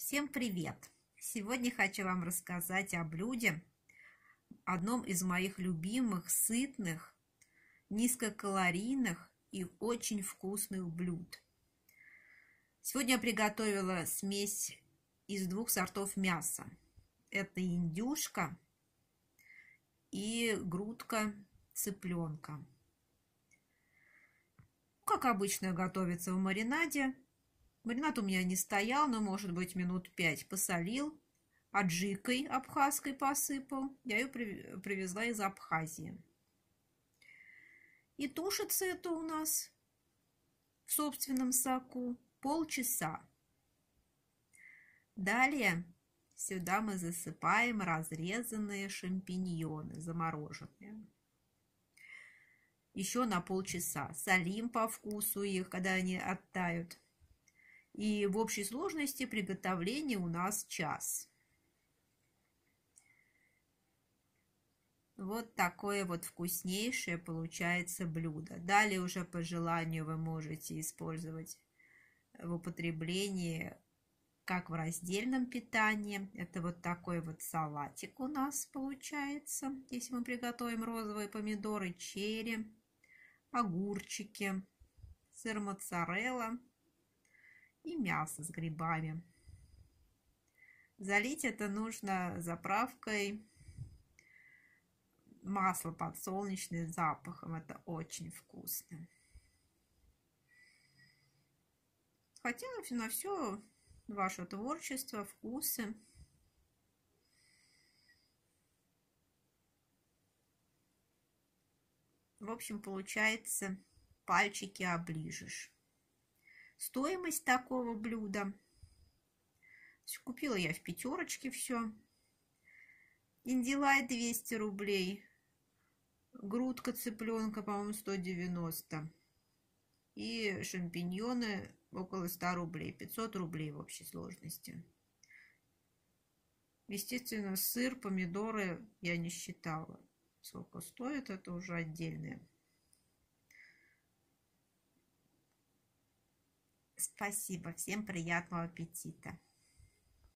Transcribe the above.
Всем привет! Сегодня хочу вам рассказать о блюде, одном из моих любимых, сытных, низкокалорийных и очень вкусных блюд. Сегодня я приготовила смесь из двух сортов мяса. Это индюшка и грудка цыпленка. Как обычно, готовится в маринаде. Маринад у меня не стоял, но, может быть, минут 5 посолил. Аджикой абхазской посыпал. Я ее привезла из Абхазии. И тушится это у нас в собственном соку полчаса. Далее сюда мы засыпаем разрезанные шампиньоны, замороженные. Еще на полчаса. Солим по вкусу их, когда они оттают. И в общей сложности приготовления у нас час. Вот такое вот вкуснейшее получается блюдо. Далее уже по желанию вы можете использовать в употреблении как в раздельном питании. Это вот такой вот салатик у нас получается. Если мы приготовим розовые помидоры, черри, огурчики, сыр моцарелла и мясо с грибами. Залить это нужно заправкой масло подсолнечное с запахом. Это очень вкусно. Хотя на все ваше творчество, вкусы. В общем, получается, пальчики оближешь. Стоимость такого блюда. Купила я в пятерочке все. Индилайт 200 рублей. Грудка цыпленка, по-моему, 190. И шампиньоны около 100 рублей. 500 рублей в общей сложности. Естественно, сыр, помидоры я не считала. Сколько стоит, это уже отдельное. Спасибо. Всем приятного аппетита.